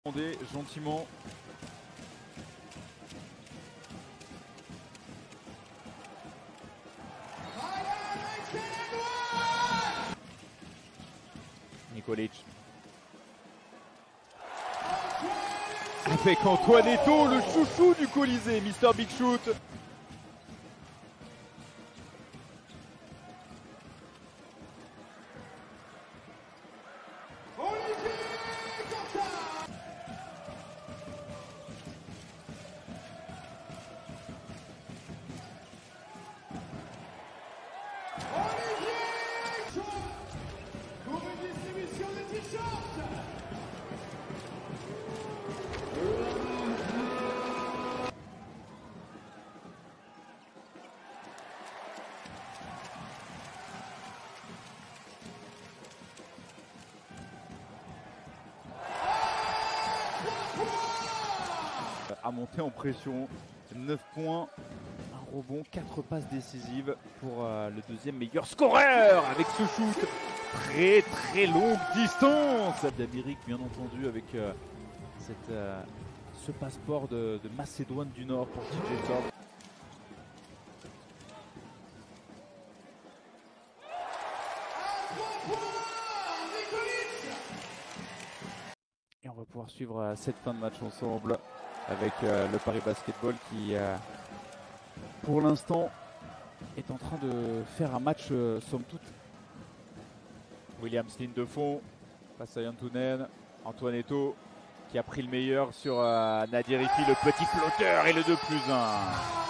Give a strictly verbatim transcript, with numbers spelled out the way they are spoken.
Demandez gentiment. Nikolic. Avec Antoine Eto'o, le chouchou du Colisée, Mister Big Shoot. À monter en pression, neuf points, un rebond, quatre passes décisives pour euh, le deuxième meilleur scoreur avec ce shoot très très longue distance d'Amérique, bien entendu, avec euh, cette, euh, ce passeport de, de Macédoine du Nord pour T J Thorpe. Et on va pouvoir suivre euh, cette fin de match ensemble avec euh, le Paris Basketball qui, euh, pour l'instant, est en train de faire un match euh, somme toute. Williams, ligne de fond, face à Yantunen, Antoine Eto'o qui a pris le meilleur sur euh, Nadir Hiti, le petit flotteur et le deux plus un.